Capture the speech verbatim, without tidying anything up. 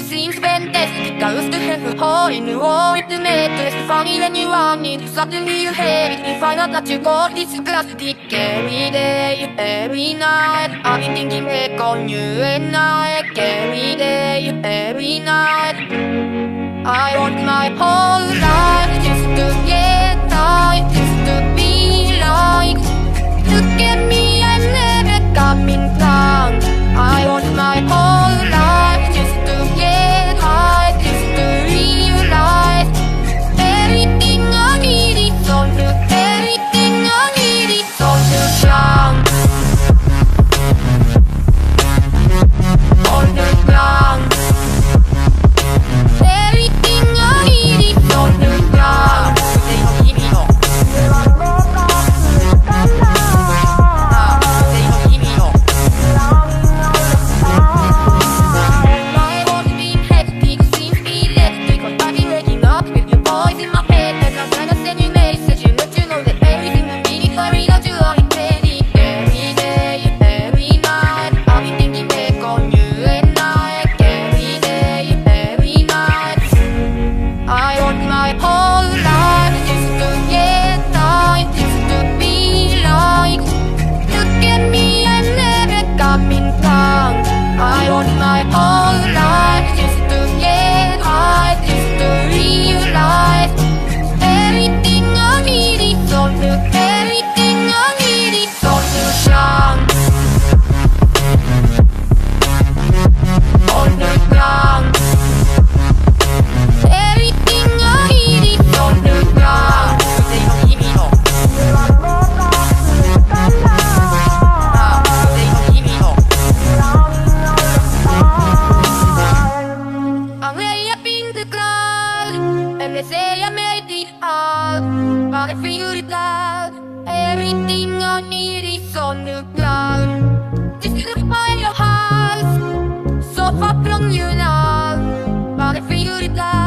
seems fantastic. I used to have a hole in the wall with the mattress. Funny when you want it, suddenly you have it. You find out that you got this plastic every day, every night. I've been thinking back on you and I, every day, every night. I want my whole life just to get high, just to be like. Look at me, I'm never coming down. I want my whole life just to get high, just to realize everything I need is on the, everything I need is on the ground, on the ground. Everything I need is on the ground. Everything I need is on the ground. Just look by your house, so far from you now, but I figured it out.